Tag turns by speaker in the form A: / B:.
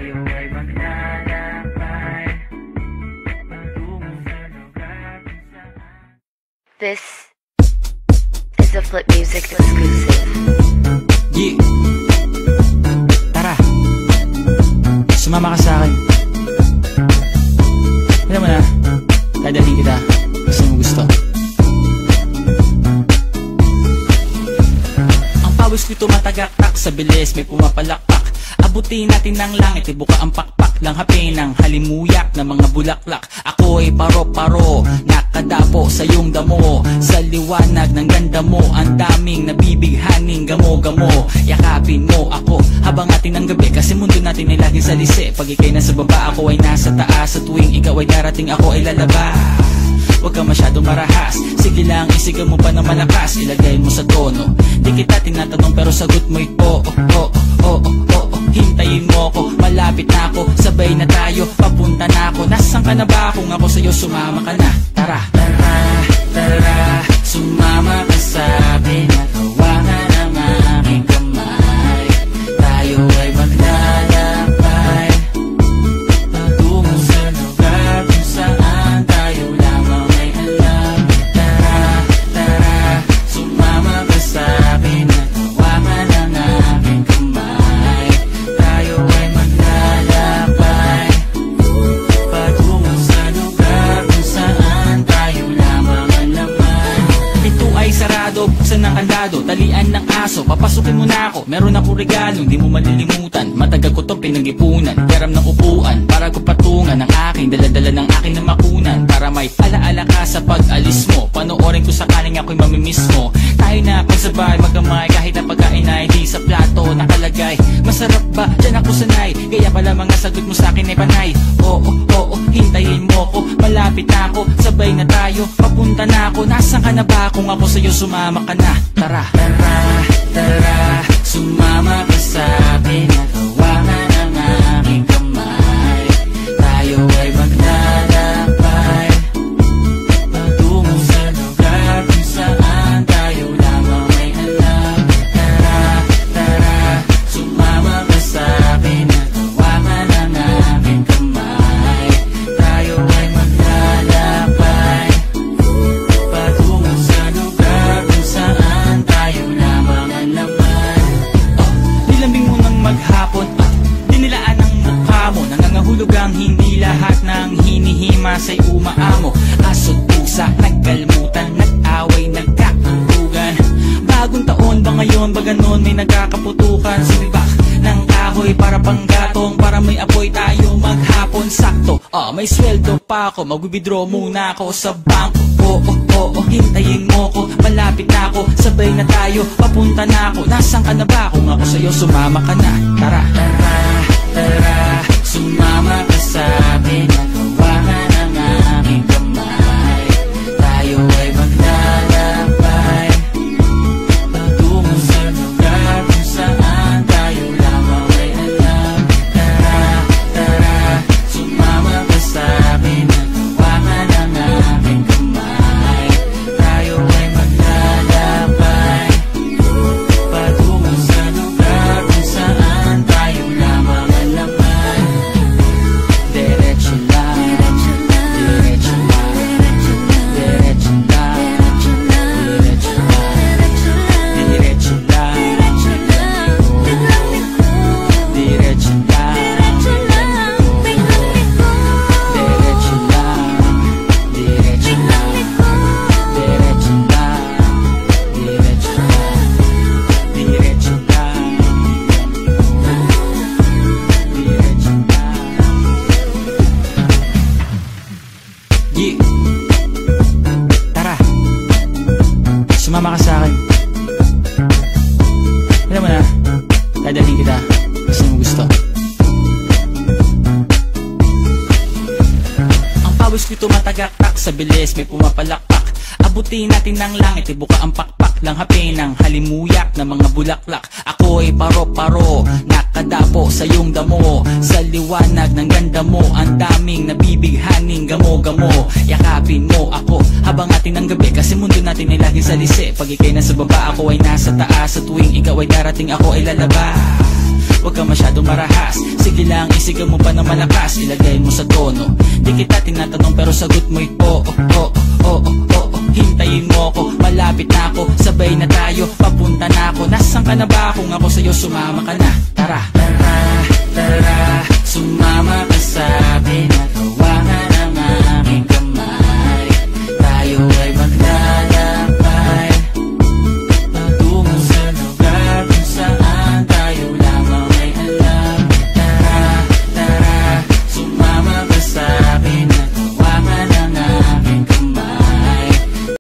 A: tayo ay maglalakbay patungo sa lugar kung saan.
B: This is a Flip Music exclusive.
C: Yeah. Tara, sumama ka sa akin. Alam mo na, dadalhin kita kasi mo gusto. Ang pawis ko'y tumatagaktak sa bilis, may pumapalakpak. Abutin natin ng langit, ibuka ang pakpak lang hapin ng halimuyak ng mga bulaklak. Ako'y paro-paro, nakadapo sa iyong damo. Sa liwanag ng ganda mo, ang daming nabibighaning gamo-gamo. Yakapin mo ako habang atin ang gabi, kasi mundo natin ay laging salisi. Pag ikay nasa baba, ako ay nasa taas. Sa tuwing ikaw ay darating, ako ay lalabas. Huwag ka masyadong marahas, sige lang isigaw mo pa ng malakas. Ilagay mo sa tono, di kita tinatanong pero sagot mo'y oo, oo, oo, oo. Hintayin mo ako, malapit na ako, sabay na tayo, papunta na ako. Nasaan ka na ba? Kung ako sa'yo sumama ka na. Tara, tara, tara, sumama ka sa'kin at hawakan ang aking kamay. Tayo ay maglalakbay patungo sa lugar kung saan tayo lamang ay alam. Tara, tara, sumama ka sa'kin at hawakan ang aking kamay. Tayo ay maglalakbay patungo sa lugar kung saan tayo lamang alam. Ito ay sarado, buksan ng kandado, talian ng aso, papasukin mo na ako. Meron akong regalo, hindi mo malilimutan. Matagal ko itong pinag-ipunan, peram ng upuan para ko patungan ang aking daladala ng aking namakunan. Para may alaala ka sa pag-alis mo, panoorin ko sakaling ako'y mamimiss mo. Tayo na pagsabay magkamay, kahit na pagkain ay di sa plato nakalagay. Masarap ba? Diyan ako sanay, kaya pala mga sagot mo sa akin ay panay. Oo, oo, hintayin mo ko, malapit na ako, sabay na tayo, papunta na ako. Nasaan ka na ba? Kung ako sa'yo sumama ka na. Tara, tara, tara, sumama ka sa'kin at hawakan ang aking kamay. Tayo ay maglalakbay patungo sa lugar kung saan tayo lamang ay alam. Tara, tara, sumama ka sa'kin at hawakan ang aking kamay. Tayo ay maglalakbay patungo sa lugar kung saan tayo lamang alam. Nilambing mo ng maghapon at dinilaan ang mukha mo. Nangangahulog ang hindi lahat ng hinihima sa'y umaamo. Aso't pusa, nagkalmutan, nag-away, nagkakatugan. Bagong taon ba ngayon, ba ganon may nagkakaputukan? Sumibak ng kahoy para panggatong, para may apoy tayo maghapon. Sakto, may sweldo pa ako, mag-withdraw muna ako sa bangko. Oo, oo, hintayin mo ko, malapit na ako, sabay na tayo, papunta na ako. Nasaan ka na ba? Kung ako sa'yo sumama ka na. Tara, tara, tara, sumama ka sa'kin at hawakan ang aking kamay. Tayo ay maglalakbay patungo sa lugar kung saan tayo lamang ay alam. Tara, tara, sumama ka sa'kin at hawakan ang aking kamay. Tayo ay maglalakbay patungo sa lugar kung saan tayo lamang alam. Diretso lang, diretso lang, diretso lang, diretso lang, diretso lang, diretso lang, diretso lang, diretso lang, diretso lang, diretso lang, diretso lang. Yeah. Tara, sumama ka sa akin. Alam mo na, dadalhin kita kasi mo gusto. Ang pawis ko'y tumatagaktak sa bilis, may pumapalakpak. Abutin natin ng langit, ibuka ang pakpak langhapin ng halimuyak ng mga bulaklak. Ako'y paro-paro, nakadapo sa iyong damo. Sa liwanag ng ganda mo, ang daming nabibighaning gamo-gamo. Yakapin mo ako habang atin ng gabi, kasi mundo natin ay laging salisi. Pag ika'y nasa baba, ako ay nasa taas. Sa tuwing ikaw ay darating, ako ay lalabas. Huwag ka masyadong marahas, sige lang isigaw mo pa ng malakas. Ilagay mo sa tono, di kita tinatanong pero sagot mo'y oo, oo, oo, oo. Hintayin mo ako, malapit na ako, sabay na tayo, papunta na ako. Nasaan ka na ba? Kung ako sa'yo, sumama ka na. Tara, tara, tara, sumama ka sa'kin.